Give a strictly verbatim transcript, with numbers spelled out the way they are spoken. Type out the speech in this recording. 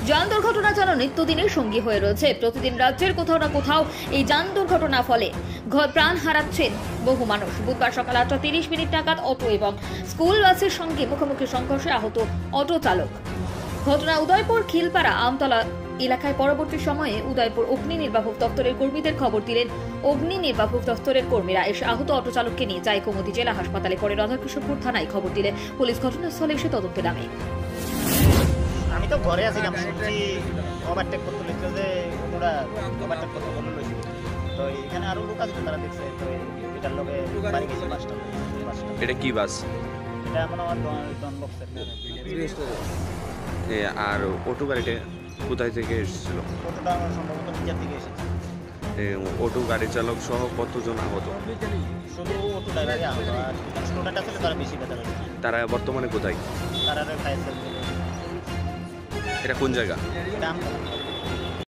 যান দুর্ঘটনা যেন নিত্যদিনের সঙ্গী হয়ে রয়েছে। প্রতিদিন রাজ্যের কোথাও না কোথাও এই যান দুর্ঘটনা ফলে প্রাণ হারাচ্ছেন বহু মানুষ। বুধবার সকাল আটটা তিরিশ মিনিট নাগাদ অটো এবং স্কুল বাসের সঙ্গে মুখোমুখি সংঘর্ষে আহত অটো চালক। ঘটনা উদয়পুর খিলপাড়া আমতলা এলাকায়। পরবর্তী সময়ে উদয়পুর অগ্নি নির্বাপক দপ্তরের কর্মীদের খবর দিলেন। অগ্নি নির্বাপক দপ্তরের কর্মীরা এসে আহত অটো চালককে নিয়ে যায় কুমতি জেলা হাসপাতালে। পরে রাধাকৃষ্ণপুর থানায় খবর দিলে পুলিশ ঘটনাস্থলে এসে তদন্তে নামে। আমি তো ঘরে আছিলাম, শুনছি ওভারটেক করতে লিখছে যে ওরা ওভারটেক করতে বলে লইছিল। তো এখানে আরো লোক আছে, তারা দেখছে। তো এটার লগে বাড়ি গেছে বাসটা। এটা কি বাস? এটা মনে হয় ডন বক্সের। আর অটো গাড়িটা কোথায় থেকে এসেছিল? অটোটা সম্ভবত নিচের দিকে এসেছে। অটো গাড়ি চালক সহ কতজন আহত? শুধু অটো ড্রাইভারই আহত, আর স্টুডেন্ট আছে তারা বেশি ব্যথা পেয়েছে। তারা বর্তমানে কোথায়? তারা ফায়ার সার্ভিস। এটা কোন জায়গা? এটা